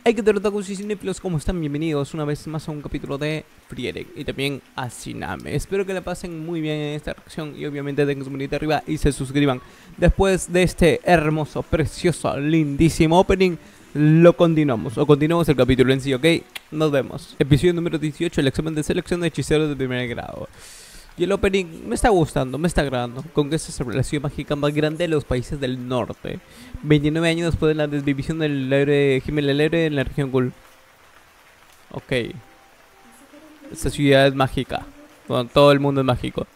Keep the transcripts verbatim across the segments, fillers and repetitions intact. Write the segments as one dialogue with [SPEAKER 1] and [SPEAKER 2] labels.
[SPEAKER 1] Hay que tener otakus y cinéfilos, ¿cómo están? Bienvenidos una vez más a un capítulo de Frieren y también a Tsunami. Espero que la pasen muy bien en esta reacción y obviamente den su manita arriba y se suscriban. Después de este hermoso, precioso, lindísimo opening, lo continuamos, o continuamos el capítulo en sí, ¿ok? Nos vemos. Episodio número dieciocho, el examen de selección de hechiceros de primer grado. Y el opening me está gustando, me está agradando, con que esta es la relación mágica más grande de los países del norte. veintinueve años después de la desvivisión del héroe Himmel el héroe en la región Ghoul. Ok. Esta ciudad es mágica. Bueno, todo el mundo es mágico.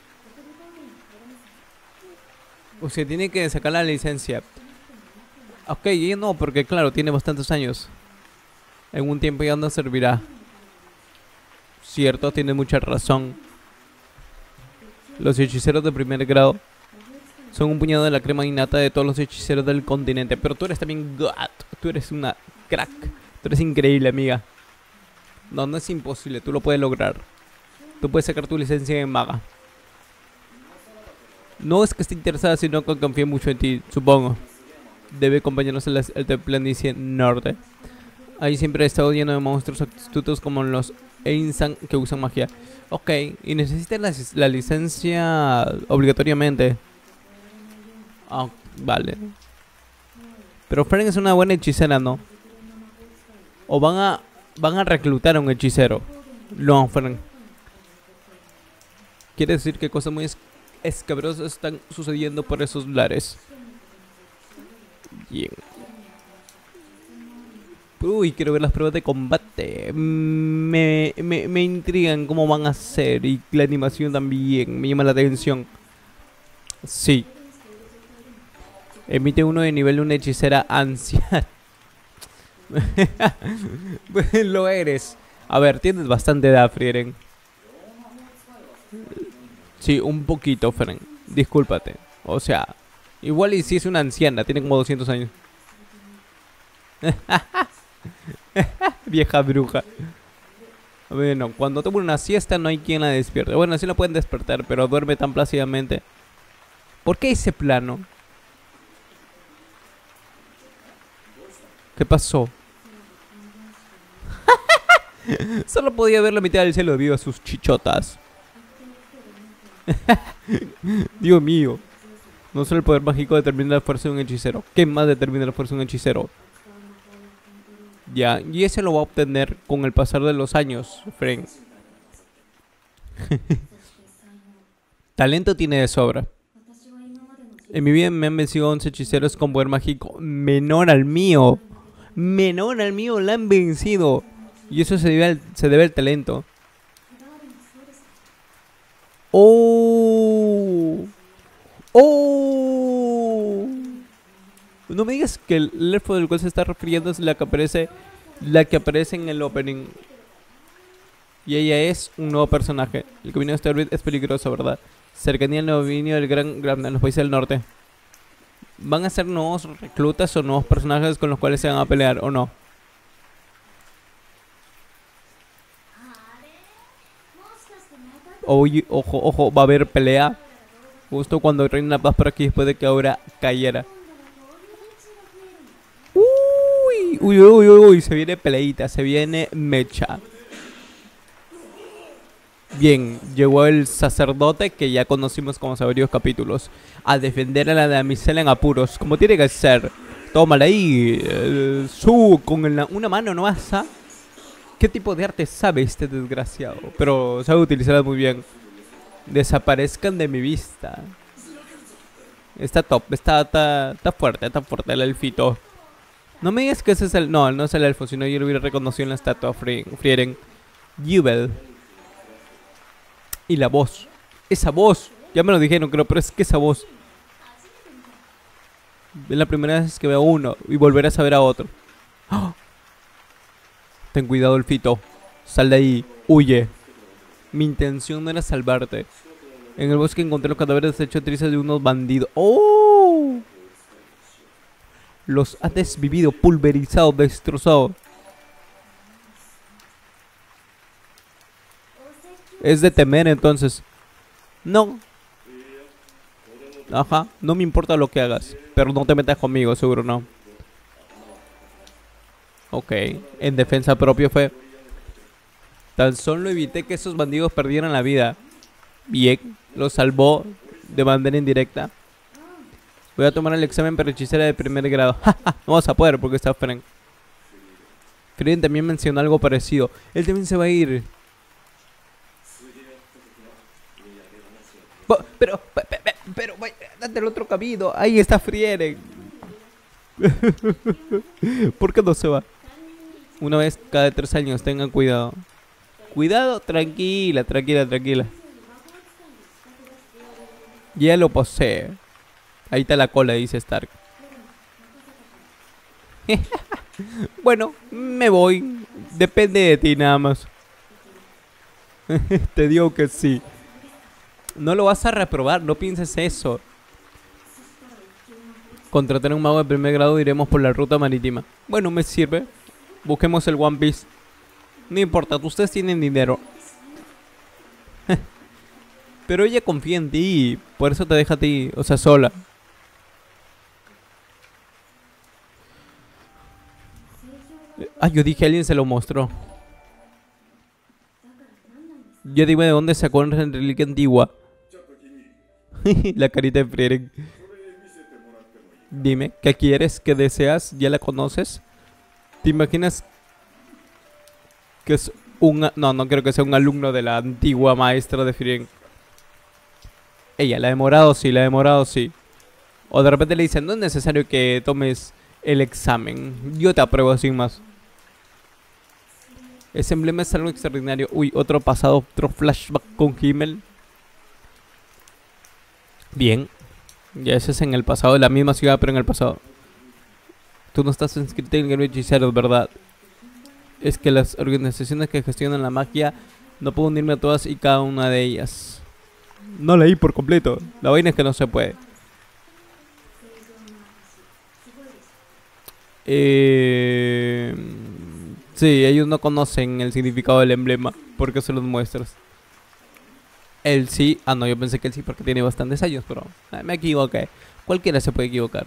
[SPEAKER 1] O sea, tiene que sacar la licencia. Ok, y no, porque claro, tiene bastantes años. En un tiempo ya no servirá. Cierto, tiene mucha razón. Los hechiceros de primer grado son un puñado de la crema innata de todos los hechiceros del continente. Pero tú eres también God. Tú eres una crack. Tú eres increíble, amiga. No, no es imposible. Tú lo puedes lograr. Tú puedes sacar tu licencia en maga. No es que esté interesada, sino que confíe mucho en ti, supongo. Debe acompañarnos en el de planicie norte. Ahí siempre he estado lleno de monstruos astutos como los Einsan que usan magia. Ok, y necesitan la, la licencia obligatoriamente. Oh, vale. Pero Frieren es una buena hechicera, ¿no? O van a van a reclutar a un hechicero. No, Frieren. Quiere decir que cosas muy es escabrosas están sucediendo por esos lares. Bien. Uy, quiero ver las pruebas de combate. Me, me, me intrigan cómo van a ser. Y la animación también me llama la atención. Sí. Emite uno de nivel de una hechicera anciana. Lo eres. A ver, tienes bastante edad, Frieren. Sí, un poquito, Frieren. Discúlpate. O sea, igual y si es una anciana, tiene como doscientos años. Vieja bruja. Bueno, cuando toma una siesta no hay quien la despierte. Bueno, sí la pueden despertar, pero duerme tan plácidamente. ¿Por qué ese plano? ¿Qué pasó? Solo podía ver la mitad del cielo debido a sus chichotas. Dios mío. No solo el poder mágico determina la fuerza de un hechicero. ¿Qué más determina la fuerza de un hechicero? Ya, y ese lo va a obtener con el pasar de los años, Frieren. Talento tiene de sobra. En mi vida me han vencido once hechiceros con poder mágico menor al mío. Menor al mío la han vencido. Y eso se debe al, se debe al talento. ¡Oh! ¡Oh! No me digas que el elfo del cual se está refiriendo es la que aparece La que aparece en el opening. Y ella es un nuevo personaje. El camino de Starwood es peligroso, ¿verdad? Cercanía al dominio del Gran Gran en los países del norte. ¿Van a ser nuevos reclutas o nuevos personajes con los cuales se van a pelear o no? Oye, ojo, ojo, va a haber pelea. Justo cuando reina la paz por aquí después de que ahora cayera. Uy, uy, uy, uy, se viene peleita, se viene mecha. Bien, llegó el sacerdote que ya conocimos como hace varios capítulos a defender a la damisela en apuros, como tiene que ser. Tómala ahí, eh, su, con el, una mano no asa. ¿Qué tipo de arte sabe este desgraciado? Pero sabe utilizarla muy bien. Desaparezcan de mi vista. Está top, está, está, está fuerte, está fuerte el elfito. No me digas que ese es el... No, no es el elfo, sino yo lo hubiera reconocido en la estatua Frieren. Jubel. Y la voz. Esa voz. Ya me lo dijeron, creo, pero es que esa voz. Es la primera vez que veo a uno y volverás a ver a otro. ¡Oh! Ten cuidado, elfito. Sal de ahí. Huye. Mi intención no era salvarte. En el bosque encontré los cadáveres deshechos trizas de unos bandidos. ¡Oh! Los ha desvivido, pulverizado, destrozado. Es de temer entonces. No. Ajá, no me importa lo que hagas. Pero no te metas conmigo, seguro no. Ok, en defensa propia fue. Tan solo evité que esos bandidos perdieran la vida. Bien, lo salvó de manera indirecta. Voy a tomar el examen para hechicera de primer grado. No vas a poder porque está Fren. Fren también mencionó algo parecido. Él también se va a ir. Bo- Pero, pe- pe- pe- pero, vaya, date el otro camino. Ahí está Frieren. ¿Por qué no se va? Una vez cada tres años, tengan cuidado. Cuidado, tranquila, tranquila, tranquila. Ya lo posee. Ahí está la cola, dice Stark. Bueno, me voy. Depende de ti nada más. Te digo que sí. No lo vas a reprobar, no pienses eso. Contratar a un mago de primer grado, iremos por la ruta marítima. Bueno, me sirve. Busquemos el One Piece. No importa, ustedes tienen dinero. Pero ella confía en ti, por eso te deja a ti, o sea, sola. Ah, yo dije, alguien se lo mostró. Yo dime de dónde sacó una reliquia antigua. La carita de Frieren. Dime, ¿qué quieres? ¿Qué deseas? ¿Ya la conoces? ¿Te imaginas que es un... No, no creo que sea un alumno de la antigua maestra de Frieren. Ella, la de morado sí, la de morado sí. O de repente le dicen, no es necesario que tomes el examen. Yo te apruebo sin más. Ese emblema es algo extraordinario. Uy, otro pasado, otro flashback con Himmel. Bien. Ya ese es en el pasado, de la misma ciudad, pero en el pasado. Tú no estás inscrito en el gremio de hechiceros, ¿verdad? Es que las organizaciones que gestionan la magia no puedo unirme a todas y cada una de ellas. No leí por completo. La vaina es que no se puede. Eh... Sí, ellos no conocen el significado del emblema. ¿Por qué se los muestras? Él sí. Ah, no, yo pensé que él sí porque tiene bastantes años, pero ah, me equivoqué. Cualquiera se puede equivocar.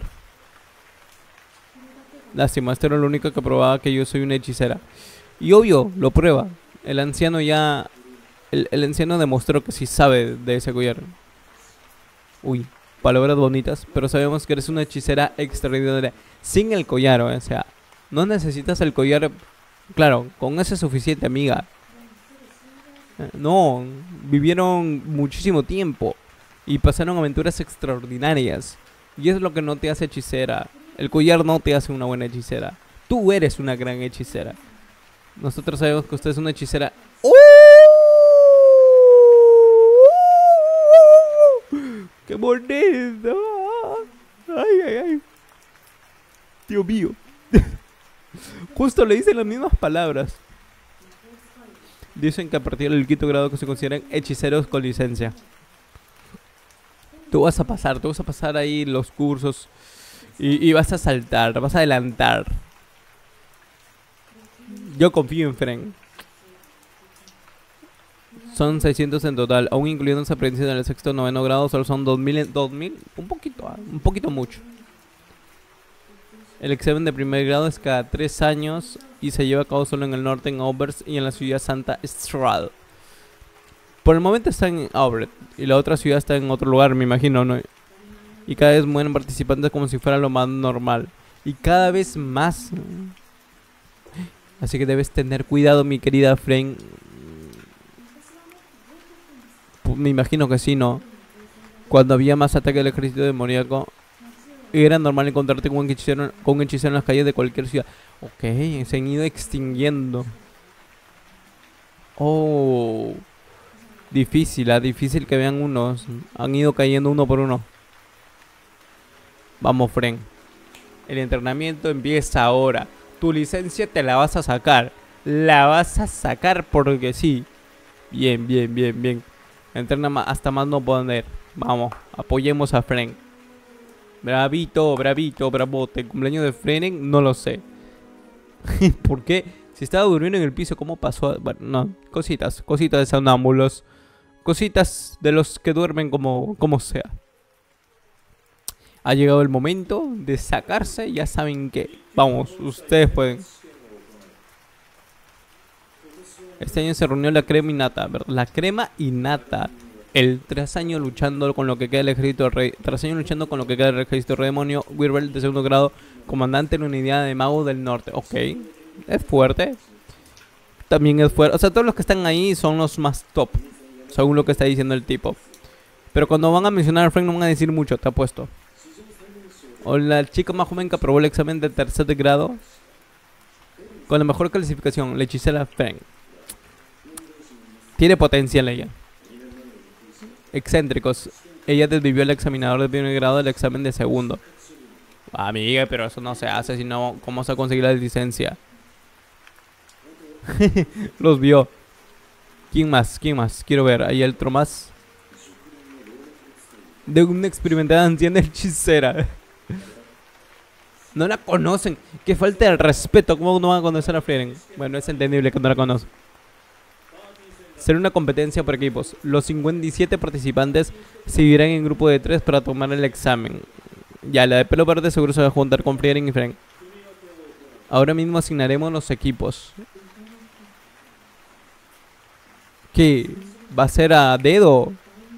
[SPEAKER 1] Lástima, este era lo único que probaba que yo soy una hechicera. Y obvio, lo prueba. El anciano ya... El, el anciano demostró que sí sabe de ese collar. Uy, palabras bonitas. Pero sabemos que eres una hechicera extraordinaria. Sin el collar, o sea... No necesitas el collar... Claro, con ese es suficiente, amiga. No, vivieron muchísimo tiempo y pasaron aventuras extraordinarias. Y es lo que no te hace hechicera. El collar no te hace una buena hechicera. Tú eres una gran hechicera. Nosotros sabemos que usted es una hechicera. ¡Oh! ¡Qué bonito! ¡Ay, ay, ay! Dios mío. Justo le dicen las mismas palabras. Dicen que a partir del quinto grado que se consideran hechiceros con licencia. Tú vas a pasar, tú vas a pasar ahí los cursos y, y vas a saltar, vas a adelantar. Yo confío en Fren. Son seiscientos en total, aún incluyendo esa aprendiz en el sexto o noveno grado, solo son dos mil, dos mil, un poquito, ah, un poquito mucho. El examen de primer grado es cada tres años y se lleva a cabo solo en el norte, en Aubers y en la ciudad Santa Strad. Por el momento está en Aubert y la otra ciudad está en otro lugar, me imagino, ¿no? Y cada vez mueren participantes como si fuera lo más normal. Y cada vez más. Así que debes tener cuidado, mi querida Fren. Pues me imagino que sí, ¿no? Cuando había más ataque del ejército demoníaco, era normal encontrarte con un hechicero, con un hechicero en las calles de cualquier ciudad. Ok, se han ido extinguiendo. Oh, difícil, ah, difícil que vean unos. Han ido cayendo uno por uno. Vamos, Fren. El entrenamiento empieza ahora. Tu licencia te la vas a sacar. La vas a sacar porque sí. Bien, bien, bien, bien. Entrena hasta más no poder. Vamos, apoyemos a Fren. Bravito, bravito, bravote. El cumpleaños de Fren, no lo sé. ¿Por qué? Si estaba durmiendo en el piso, ¿cómo pasó? Bueno, no, cositas, cositas de sonámbulos. Cositas de los que duermen como, como sea. Ha llegado el momento de sacarse, ya saben que... Vamos, ustedes pueden. Este año se reunió la crema innata, ¿verdad? La crema innata. El tras años luchando con lo que queda del ejército del rey. Tras años luchando con lo que queda del ejército del rey demonio. Wirbel de segundo grado, comandante de la unidad de magos del norte. Ok, es fuerte. También es fuerte. O sea, todos los que están ahí son los más top, según lo que está diciendo el tipo. Pero cuando van a mencionar a Frank no van a decir mucho, te apuesto. O la chica más joven que aprobó el examen de tercer grado con la mejor clasificación, la hechicera Frank. Tiene potencial ella. Excéntricos. Ella desvivió al examinador de primer grado del examen de segundo. Amiga, pero eso no se hace, sino ¿cómo se va a conseguir la licencia? Los vio. ¿Quién más? ¿Quién más? Quiero ver. Hay otro más. De una experimentada anciana hechicera. No la conocen. Qué falta de respeto. ¿Cómo no van a conocer a Frieren? Bueno, es entendible que no la conocen. Será una competencia por equipos. Los cincuenta y siete participantes se dividirán en grupo de tres para tomar el examen. Ya, la de pelo verde seguro se va a juntar con Frieren y Frank. Ahora mismo asignaremos los equipos. ¿Qué? ¿Va a ser a dedo?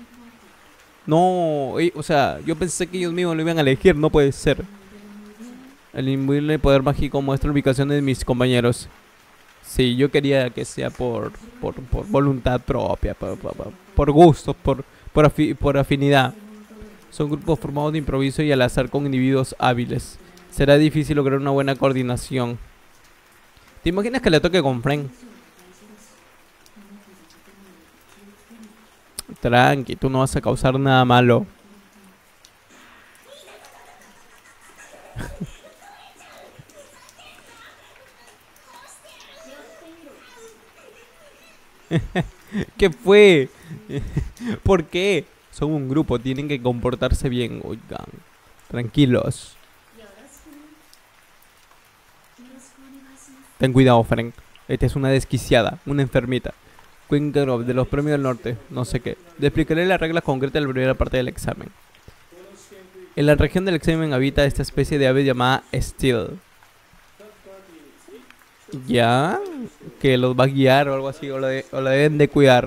[SPEAKER 1] No, o sea, yo pensé que ellos mismos lo iban a elegir, no puede ser. El imbuirle poder mágico muestra la ubicación de mis compañeros. Sí, yo quería que sea por, por, por voluntad propia, por, por, por gusto, por, por, afi, por afinidad. Son grupos formados de improviso y al azar con individuos hábiles. Será difícil lograr una buena coordinación. ¿Te imaginas que le toque con Frank? Tranqui, tú no vas a causar nada malo. ¿Qué fue? ¿Por qué? Son un grupo, tienen que comportarse bien. Oigan, tranquilos. Ten cuidado, Frank. Esta es una desquiciada, una enfermita. Queen Grove, de los premios del norte, no sé qué. Le explicaré las reglas concretas de la primera parte del examen. En la región del examen habita esta especie de ave llamada Steel. Ya, que los va a guiar o algo así, o la, de, o la deben de cuidar.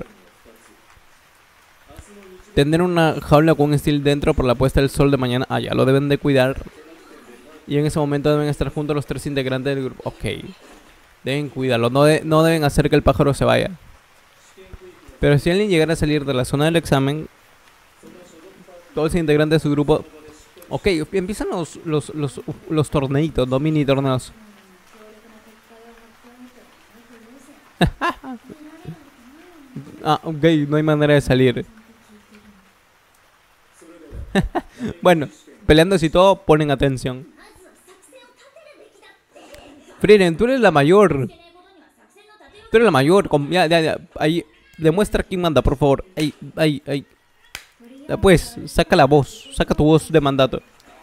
[SPEAKER 1] Tener una jaula con un Steel dentro por la puesta del sol de mañana. Ah, ya, lo deben de cuidar. Y en ese momento deben estar juntos los tres integrantes del grupo. Ok. Deben cuidarlo, no, de, no deben hacer que el pájaro se vaya. Pero si alguien llegara a salir de la zona del examen, todos los integrantes de su grupo... Ok, empiezan los, los, los, los torneitos, los mini torneos. Ah, ok, no hay manera de salir. Bueno, peleando y todo, ponen atención. Frieren, tú eres la mayor. Tú eres la mayor. Ya, ya, ya. Ahí, demuestra quién manda, por favor. Ahí, ahí, ahí. Pues, saca la voz. Saca tu voz de mandato.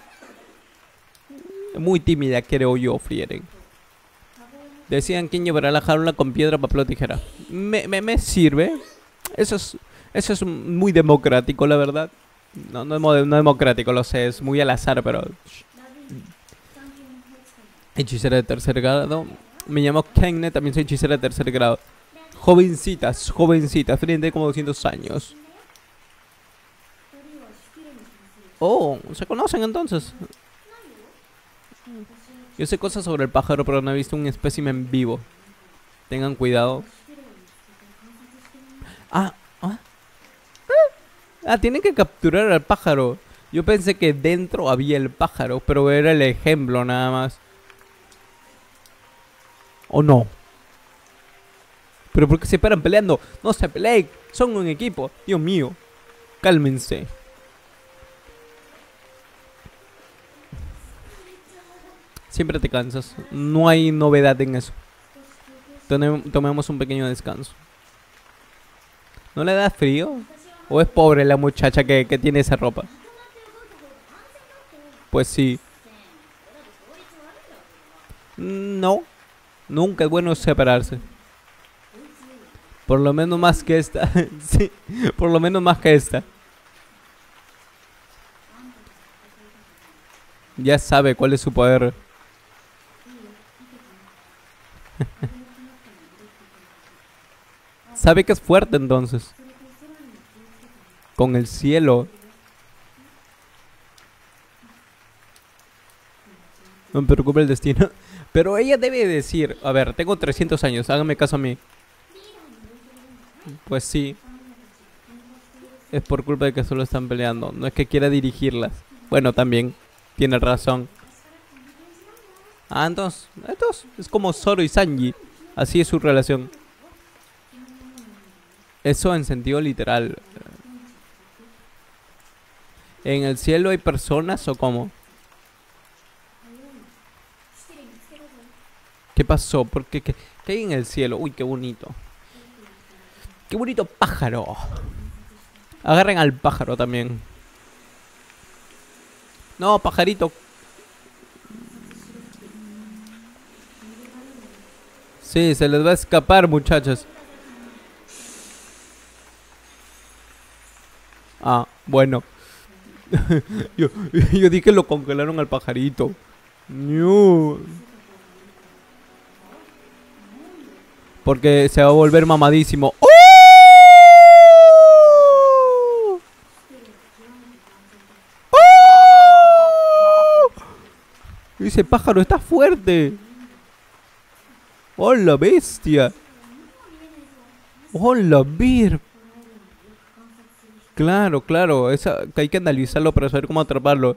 [SPEAKER 1] Muy tímida, creo yo, Frieren. Decían quién llevará la jaula con piedra, papel o tijera. Me, me, me sirve. Eso es, eso es muy democrático, la verdad. No, no, es no democrático, lo sé. Es muy al azar, pero... Hechicera de tercer grado. Me llamo Kenne, también soy hechicera de tercer grado. Jovencitas, jovencitas, frente como doscientos años. Oh, ¿se conocen entonces? Yo sé cosas sobre el pájaro, pero no he visto un espécimen vivo. Tengan cuidado. Ah, ah. Ah, tienen que capturar al pájaro. Yo pensé que dentro había el pájaro, pero era el ejemplo nada más. ¿O no? ¿Pero por qué se paran peleando? No se peleen, son un equipo. Dios mío, cálmense. Siempre te cansas. No hay novedad en eso. Tomemos un pequeño descanso. ¿No le da frío? ¿O es pobre la muchacha que, que tiene esa ropa? Pues sí. No. Nunca es bueno separarse. Por lo menos más que esta. Sí, por lo menos más que esta. Ya sabe cuál es su poder. Sabe que es fuerte entonces. Con el cielo. No me preocupa el destino. Pero ella debe decir, a ver, tengo trescientos años, hágame caso a mí. Pues sí. Es por culpa de que solo están peleando. No es que quiera dirigirlas. Bueno, también. Tiene razón. Ah, entonces, entonces es como Zoro y Sanji. Así es su relación. Eso en sentido literal. ¿En el cielo hay personas o cómo? ¿Qué pasó? ¿Por qué? ¿Qué, qué hay en el cielo? Uy, qué bonito. Qué bonito pájaro. Agarren al pájaro también. No, pajarito. Sí, se les va a escapar, muchachos. Ah, bueno. yo, yo dije que lo congelaron al pajarito. No. Porque se va a volver mamadísimo. ¡Oh! ¡Oh! Ese pájaro está fuerte. ¡Hola, bestia! ¡Hola, vir! Claro, claro. Esa, hay que analizarlo para saber cómo atraparlo.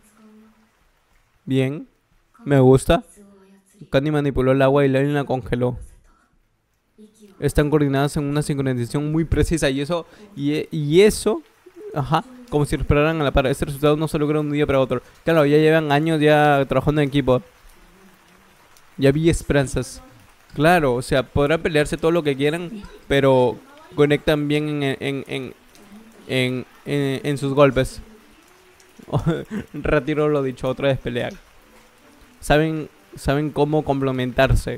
[SPEAKER 1] Bien. Me gusta. Candy manipuló el agua y Lani la congeló. Están coordinadas en una sincronización muy precisa. Y eso... Y, y eso... Ajá. Como si esperaran a la par. Este resultado no se logra de un día para otro. Claro, ya llevan años ya trabajando en equipo. Ya vi esperanzas. Claro, o sea, podrán pelearse todo lo que quieran, pero conectan bien en, en, en, en, en, en sus golpes. Retiro lo dicho, otra vez pelear. Saben, saben cómo complementarse.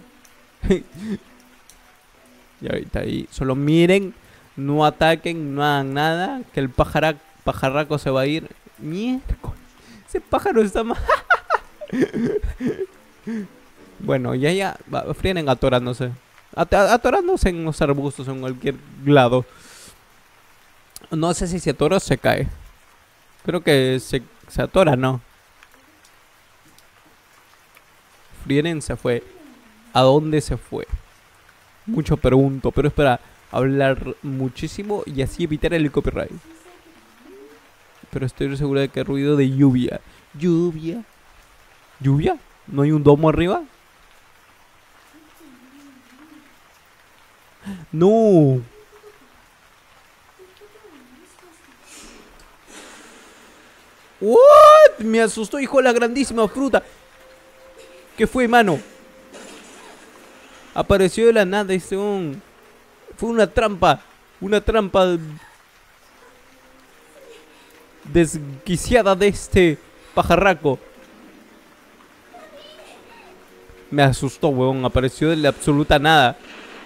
[SPEAKER 1] Y ahorita ahí, solo miren, no ataquen, no hagan nada, que el pájara, pajarraco se va a ir. Miércoles, ese pájaro está mal. Bueno, ya ya, frienen atorándose. At atorándose en los arbustos, en cualquier lado. No sé si se atora o se cae. Creo que se, se atora, ¿no? Frieren se fue. ¿A dónde se fue? Mucho pregunto, pero es para hablar muchísimo y así evitar el copyright. Pero estoy seguro de que ruido de lluvia. Lluvia. ¿Lluvia? ¿No hay un domo arriba? No. What? Me asustó, hijo de la grandísima fruta. ¿Qué fue, mano? Apareció de la nada este un... Fue una trampa. Una trampa desquiciada de este pajarraco. Me asustó, weón. Apareció de la absoluta nada.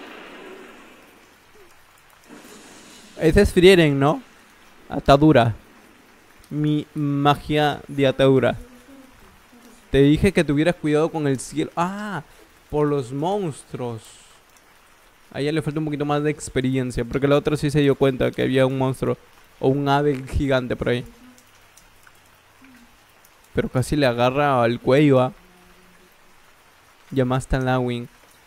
[SPEAKER 1] Ese es Frieren, ¿no? Atadura. Mi magia de atadura. Te dije que tuvieras cuidado con el cielo. Ah, por los monstruos. A ella le falta un poquito más de experiencia, porque la otra sí se dio cuenta que había un monstruo o un ave gigante por ahí. Pero casi le agarra al cuello, ¿ah? Llamaste a Lawin.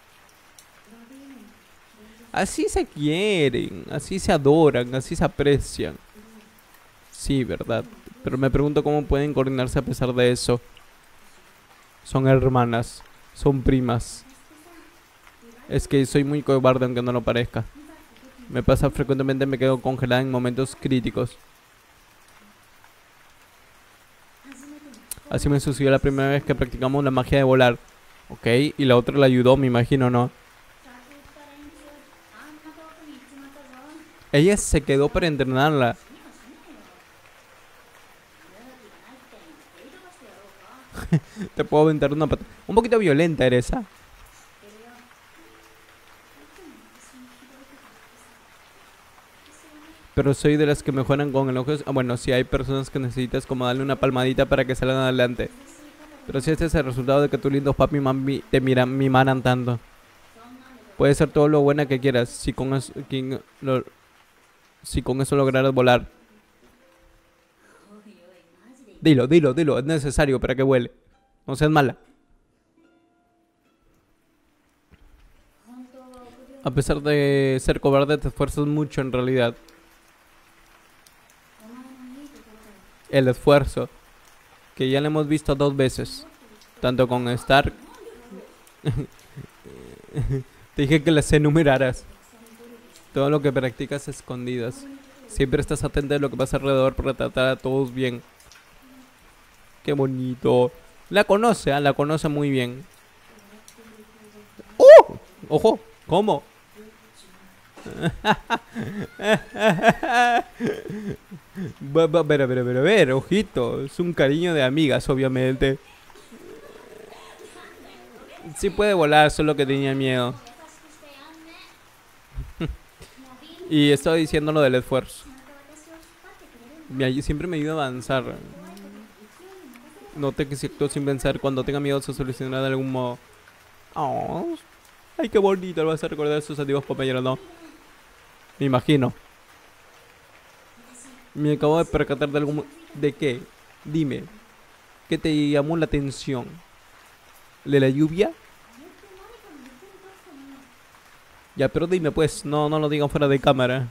[SPEAKER 1] Así se quieren, así se adoran, así se aprecian. Sí, verdad. Pero me pregunto cómo pueden coordinarse a pesar de eso. Son hermanas, son primas. Es que soy muy cobarde aunque no lo parezca. Me pasa frecuentemente, me quedo congelada en momentos críticos. Así me sucedió la primera vez que practicamos la magia de volar. Ok, y la otra la ayudó, me imagino, ¿no? Ella se quedó para entrenarla. Te puedo aventar una pata. Un poquito violenta eres, ¿ah? Pero soy de las que mejoran con elogios. Ah, bueno, si hay personas que necesitas como darle una palmadita para que salgan adelante. Pero si este es el resultado de que tus lindos papi y mami te miran, mimaran tanto. Puede ser todo lo buena que quieras si con eso, quien lo- si con eso lograras volar. Dilo, dilo, dilo, es necesario para que vuele. No seas mala. A pesar de ser cobarde, te esfuerzas mucho en realidad. El esfuerzo, que ya lo hemos visto dos veces, tanto con Stark. Te dije que las enumeraras. Todo lo que practicas a escondidas. Siempre estás atenta a lo que pasa alrededor para tratar a todos bien. Qué bonito. La conoce, ¿eh? La conoce muy bien. ¡Uh! ¡Ojo! ¿Cómo? Va, va, ver, a ver, a ver, a ver, ojito. Es un cariño de amigas, obviamente. Sí puede volar, solo que tenía miedo. Y estaba diciendo lo del esfuerzo. Me ay- siempre me ayuda a avanzar. Note que si actúo sin pensar, cuando tenga miedo se solucionará de algún modo. Oh, ay, qué bonito, lo vas a recordar a sus antiguos compañeros, ¿no? Me imagino. Me acabo de percatar de algún... ¿De qué? Dime. ¿Qué te llamó la atención? ¿De la lluvia? Ya, pero dime pues, no, no lo digan fuera de cámara.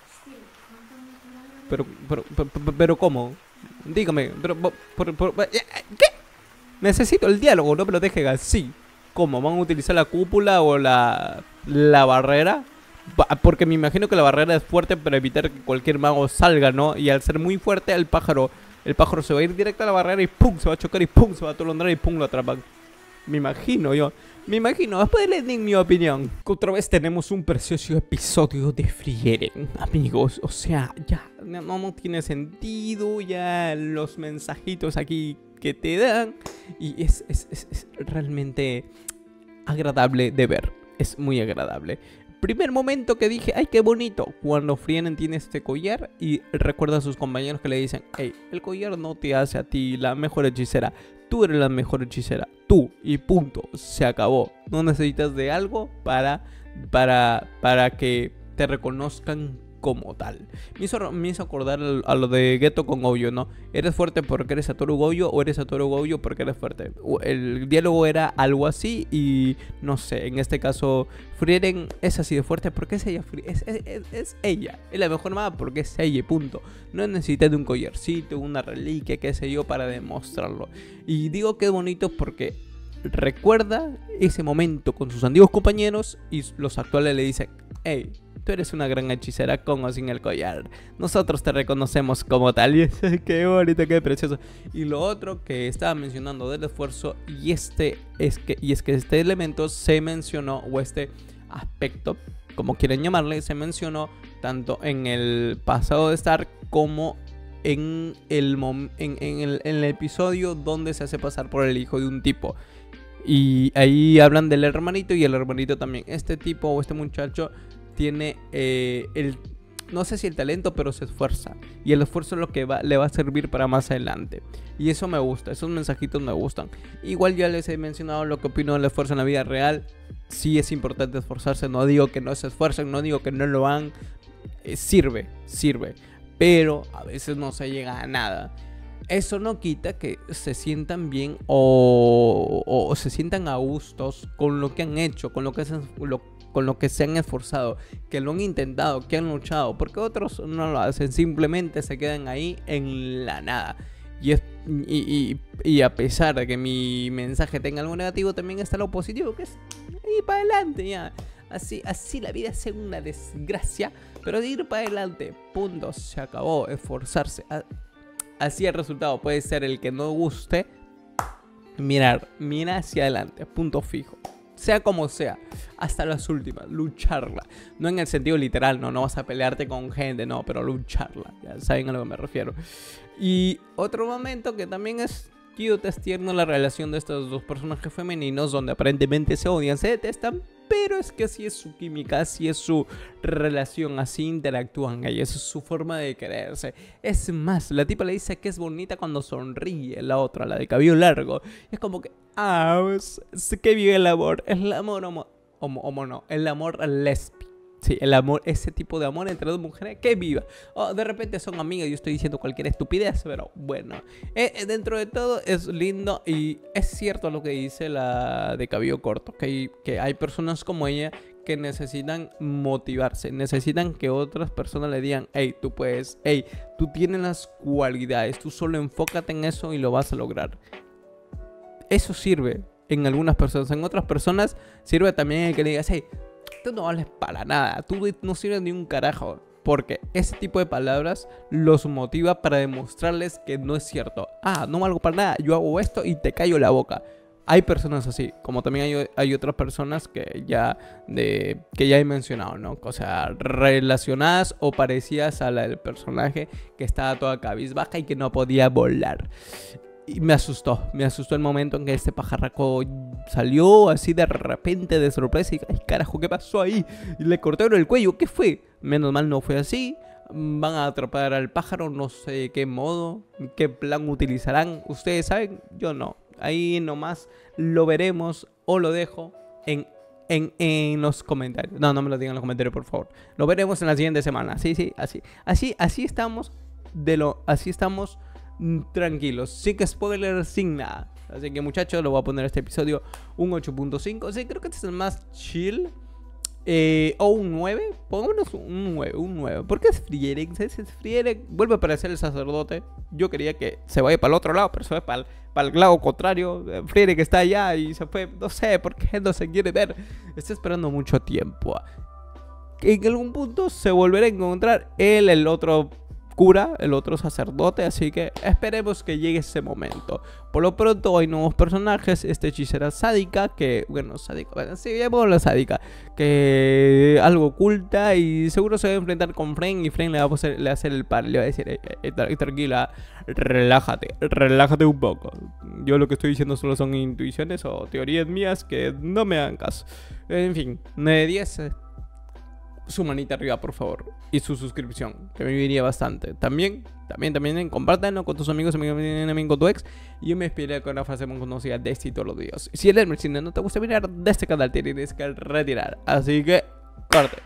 [SPEAKER 1] Pero, pero, pero, pero, pero ¿cómo? Dígame, pero, por- por- por- ¿qué? Necesito el diálogo, no me lo dejen así. ¿Cómo? ¿Van a utilizar la cúpula o la, la barrera? Pa- Porque me imagino que la barrera es fuerte para evitar que cualquier mago salga, ¿no? Y al ser muy fuerte, el pájaro, el pájaro se va a ir directo a la barrera y ¡pum! Se va a chocar y ¡pum! Se va a atolondrar y ¡pum! Lo atrapan. Me imagino yo. Me imagino. Después les den mi opinión. Otra vez tenemos un precioso episodio de Frieren, amigos. O sea, ya no, no tiene sentido. Ya los mensajitos aquí que te dan. Y es, es, es, es realmente agradable de ver. Es muy agradable. Primer momento que dije, ay, qué bonito, cuando Frieren tiene este collar y recuerda a sus compañeros que le dicen, hey, el collar no te hace a ti la mejor hechicera, tú eres la mejor hechicera, tú, y punto, se acabó. No necesitas de algo para, para, para que te reconozcan como tal. Me hizo, me hizo acordar a lo de Geto con Goyo, ¿no? ¿Eres fuerte porque eres Satoru Gojo o eres Satoru Gojo porque eres fuerte? El diálogo era algo así y no sé, en este caso Frieren es así de fuerte porque es ella, es, es, es, es ella, es la mejor maga porque es ella, punto. No necesita de un collarcito, una reliquia, qué sé yo, para demostrarlo. Y digo que es bonito porque recuerda ese momento con sus antiguos compañeros y los actuales le dicen, hey, tú eres una gran hechicera con o sin el collar. Nosotros te reconocemos como tal. Y es, qué bonito, qué precioso. Y lo otro que estaba mencionando del esfuerzo, y este es que, y es que este elemento se mencionó, o este aspecto, como quieren llamarle, se mencionó tanto en el pasado de Stark como en el, mom en, en, el, en el episodio donde se hace pasar por el hijo de un tipo. Y ahí hablan del hermanito y el hermanito también. Este tipo o este muchacho tiene eh, el, no sé si el talento, pero se esfuerza. Y el esfuerzo es lo que va, le va a servir para más adelante. Y eso me gusta, esos mensajitos me gustan. Igual ya les he mencionado lo que opino del esfuerzo en la vida real. Sí es importante esforzarse, no digo que no se esfuercen, no digo que no lo hagan. Eh, sirve, sirve. Pero a veces no se llega a nada. Eso no quita que se sientan bien o, o, o se sientan a gustos con lo que han hecho, con lo que, se, lo, con lo que se han esforzado, que lo han intentado, que han luchado, porque otros no lo hacen, simplemente se quedan ahí en la nada. Y, es, y, y, y a pesar de que mi mensaje tenga algo negativo, también está lo positivo, que es ir para adelante ya. Así, así la vida es una desgracia, pero de ir para adelante, punto, se acabó, esforzarse. Así el resultado puede ser el que no guste. Mirar, mira hacia adelante, punto fijo. Sea como sea, hasta las últimas, lucharla. No en el sentido literal, no, no vas a pelearte con gente, no, pero lucharla. Ya saben a lo que me refiero. Y otro momento que también es cute, es tierno, la relación de estos dos personajes femeninos, donde aparentemente se odian, se detestan, pero es que así es su química, así es su relación, así interactúan ellos, es su forma de quererse. Es más, la tipa le dice que es bonita cuando sonríe, la otra, la de cabello largo. Es como que, ah, es, es que vive el amor, es el amor, amor. homo, homo no, el amor lesbi. Sí, el amor, ese tipo de amor entre dos mujeres que viva. O de repente son amigas, yo estoy diciendo cualquier estupidez, pero bueno. Eh, dentro de todo es lindo y es cierto lo que dice la de cabello corto, que hay, que hay personas como ella que necesitan motivarse, necesitan que otras personas le digan, hey, tú puedes, hey, tú tienes las cualidades, tú solo enfócate en eso y lo vas a lograr. Eso sirve en algunas personas, en otras personas sirve también el que le digas, hey, tú no vales para nada, tú no sirves ni un carajo. Porque ese tipo de palabras los motiva para demostrarles que no es cierto. Ah, no valgo para nada, yo hago esto y te callo la boca. Hay personas así, como también hay, hay otras personas que ya, de, que ya he mencionado, ¿no? O sea, relacionadas o parecidas a la del personaje que estaba toda cabizbaja y que no podía volar. Y me asustó, me asustó el momento en que este pajarraco salió así de repente de sorpresa y ay carajo, ¿qué pasó ahí? Y le cortaron el cuello, ¿qué fue? Menos mal no fue así. Van a atrapar al pájaro, no sé de qué modo, qué plan utilizarán. ¿Ustedes saben? Yo no. Ahí nomás lo veremos o lo dejo en, en, en los comentarios. No, no me lo digan en los comentarios, por favor. Lo veremos en la siguiente semana. Sí, sí, así. Así, así estamos de lo, así estamos tranquilos, sin que spoiler, sin nada. Así que muchachos, lo voy a poner este episodio un ocho punto cinco. Sí, creo que este es el más chill. Eh, o un nueve, pongámonos un nueve, un nueve. ¿Por qué es Friedrich? Es Friedrich, vuelve a aparecer el sacerdote. Yo quería que se vaya para el otro lado, pero se va para el, para el lado contrario. Friedrich está allá y se fue, no sé por qué no se quiere ver. Está esperando mucho tiempo. En algún punto se volverá a encontrar él, el otro cura, el otro sacerdote, así que esperemos que llegue ese momento. Por lo pronto hay nuevos personajes, esta hechicera sádica, que, bueno, sádica, bueno, sí, la sádica, que algo oculta y seguro se va a enfrentar con Fren y Fren le va a hacer, le va a hacer el par, le va a decir, eh, eh, eh, tranquila, relájate, relájate un poco. Yo lo que estoy diciendo solo son intuiciones o teorías mías que no me hagan caso. En fin, nueve diez. Su manita arriba, por favor, y su suscripción, que me viviría bastante. También, también, también, compártanlo con tus amigos, también con tu ex. Y yo me inspiré con una frase muy conocida de este y todos los días. Si el cine no te gusta mirar de este canal, tienes que retirar. Así que, corte.